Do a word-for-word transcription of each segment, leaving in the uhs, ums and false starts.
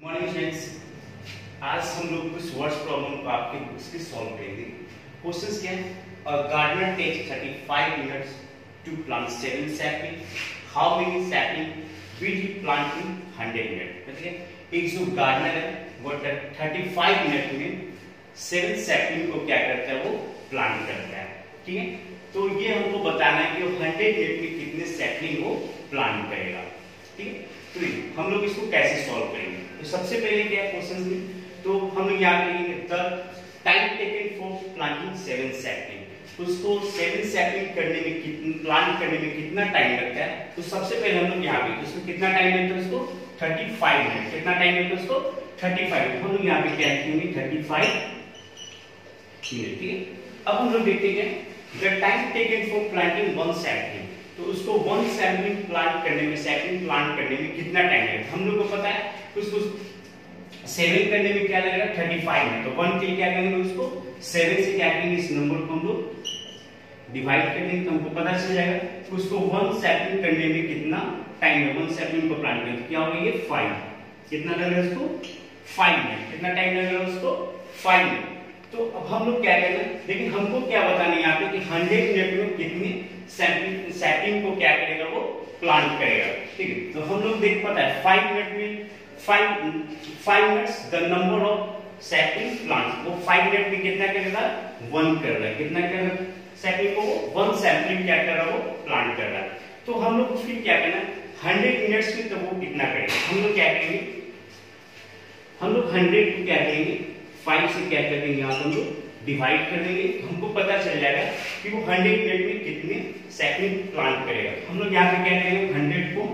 Morning friends, आज हम लोग कुछ वर्ड्स प्रॉब्लम को आपके बुक्स की सॉल्व करेंगे। क्वेश्चंस क्या है? A gardener takes thirty-five minutes to plant seven sapling, how many sapling will he plant in one hundred minute? मतलब एक जो गार्डनर है वो thirty-five मिनट में सेवन सैपलिंग को क्या करता है, वो प्लांट करता है। ठीक है, तो ये हमको बताना है कि वो one hundred मिनट में कितने सैपलिंग वो प्लांट करेगा। ठीक है, तो हम लोग इसको कैसे सॉल्व करेंगे? तो सबसे पहले क्या है क्वेश्चन में, तो हम लोग यहाँ करेंगे the time taken for planting seven sapling. उसको सेवन सैपलिंग करने में कितना प्लांट करने में कितना टाइम लगता है? तो सबसे पहले हम लोग यहाँ पे उसको कितना टाइम लगता है, उसको thirty-five मिनट। कितना टाइम लगता है उसको? thirty-five। हम लोग यहाँ पे क्या लिखेंगे? thirty-five minute. ठीक है, अब हम लोग देखते हैं the time taken for planting one sapling. तो उसको वन सैपलिंग प्लांट करने में सैपलिंग प्लांट करने में कितना टाइम लगेगा? हम लोग को पता है उसको सेवन करने में क्या लगेगा? thirty-five minute. तो वन के लिए क्या करेंगे? उसको सेवन से क्या करेंगे? इस नंबर को हम लोग डिवाइड कर देंगे तो हमको पता चल जाएगा कि उसको वन सैपलिंग करने में कितना टाइम है। वन सैपलिंग को प्लांट करने क्या होगा? ये फाइव। कितना लगेगा उसको? Five minute. कितना टाइम लगेगा उसको? Five minute. तो अब हम लोग क्या करेंगे, लेकिन हमको क्या बताना है यहाँ पे कि हंड्रेड मिनट में कितने सैपलिंग सैपलिंग को क्या करेगा, वो प्लांट करेगा। ठीक है, तो हम लोग देख पता है फाइव मिनट में five five minutes the number of sapling plant, वो फाइव मिनट में कितना करेगा? वन कर रहा है। कितना कर रहा है सैपलिंग को? वो वन सैपलिंग क्या कर रहा है, वो प्लांट कर रहा है। तो हम लोग फिर क्या करना है, हंड्रेड मिनट्स में तो वो कितना करेगा? हम लोग क्या करेंगे, हम लोग हंड्रेड को क्या करेंगे, फाइव से क्या कर देंगे, यहाँ हम लोग डिवाइड कर देंगे। हमको पता चल जाएगा कि वो हंड्रेड मिनट में कितने सैपलिंग प्लांट करेगा। हम लोग यहाँ पे क्या करेंगे, हंड्रेड को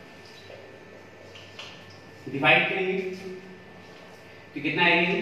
डिवाइड करेंगे तो कितना आएगा?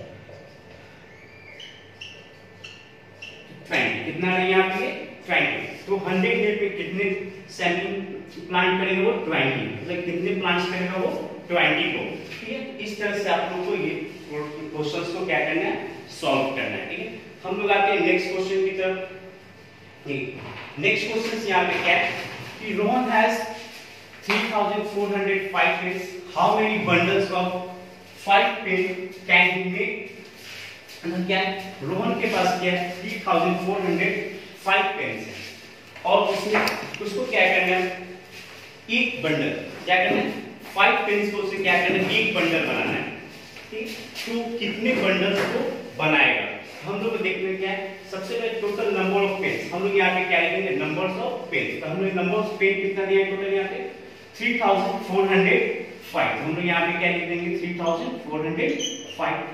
ट्वेंटी। कितना है यहाँ पे? ट्वेंटी। तो हंड्रेड मिनट में कितने सैपलिंग प्लांट करेगा? वो ट्वेंटी। मतलब कितने प्लांट्स करेगा वो? ट्वेंटी को। ठीक है, इस तरह से आप लोगों को ये क्वेश्चंस को क्या करना है, सॉल्व करना है। ठीक है, हम लोग आते हैं नेक्स्ट क्वेश्चन की तरफ। नेक्स्ट क्वेश्चन यहाँ पे क्या है कि Rohan has three thousand four hundred five pens, how many bundles of five pen can he make? मतलब क्या है, रोहन के पास क्या है, three thousand four hundred five pens है और उसने उसको क्या करना है, एक बंडल क्या करना है, फाइव पेन्स को उसे क्या करना है, एक बंडल बनाना है। ठीक, तो कितने बंडल्स को बनाएगा? हम लोग को देखने क्या है, सबसे पहले टोटल नंबर ऑफ पेन्स। हम लोग यहाँ पे क्या लिखेंगे, नंबर्स ऑफ पेन्स। तो हम लोग नंबर ऑफ पेन कितना दिया है टोटल यहाँ पे? three thousand four hundred five। हम लोग यहाँ पे क्या लिख देंगे? three thousand four hundred five।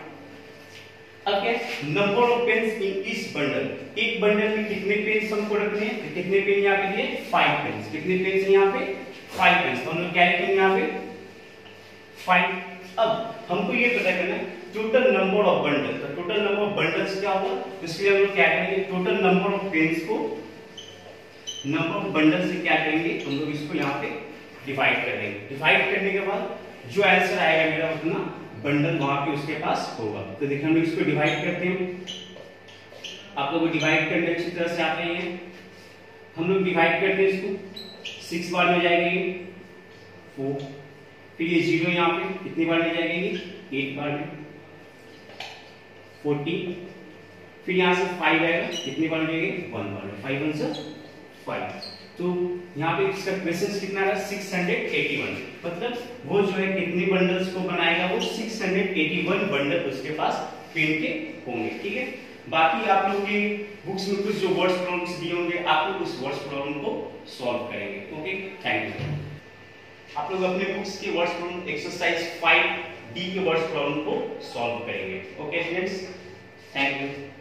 अब क्या, नंबर ऑफ पेन्स इन इस बंडल। एक बंडल में कितने पेन्स हमको रखने हैं? तो कितने पेन यहाँ पे दिए? Five pens. कितने पेन्स है यहाँ पे? Five pens. तो हम लोग क्या लिखेंगे यहाँ पे? फाइव। अब हमको ये पता करना है टोटल नंबर ऑफ बंडल। तो टोटल नंबर ऑफ बंडल्स क्या होगा, इसलिए हम लोग क्या करेंगे, टोटल नंबर ऑफ पेन्स को नंबर ऑफ बंडल से क्या करेंगे, हम लोग इसको यहाँ पे डिवाइड कर देंगे। डिवाइड करने के बाद जो आंसर आएगा मेरा, उतना बंडल वहां पे उसके पास होगा। तो देखिए हम लोग इसको डिवाइड करते हैं। आप लोग डिवाइड करने अच्छी तरह से आते हैं। हम लोग डिवाइड करते हैं इसको, सिक्स बार में जाएगा ये फोर, फिर ये जीरो यहाँ पे कितनी बार में जाएगा ये? एट बार में, फोर्टी, फिर यहाँ से फाइव आएगा, कितनी बार में जाएगा? वन बार में, फाइव वन से फाइव। तो यहाँ पे इसका क्वेश्चन कितना है? Six hundred eighty one. मतलब वो जो है कितने बंडल्स को बनाएगा, वो six hundred eighty one bundle उसके पास पेन के होंगे। ठीक है, बाकी आप लोग के बुक्स में कुछ जो वर्ड्स प्रॉब्लम्स दिए होंगे, आप लोग उस वर्ड्स प्रॉब्लम को सॉल्व करेंगे। Okay, thank you. आप लोग अपने बुक्स के words problem exercise five D के वर्ड्स प्रॉब्लम को सॉल्व करेंगे। Okay friends, thank you.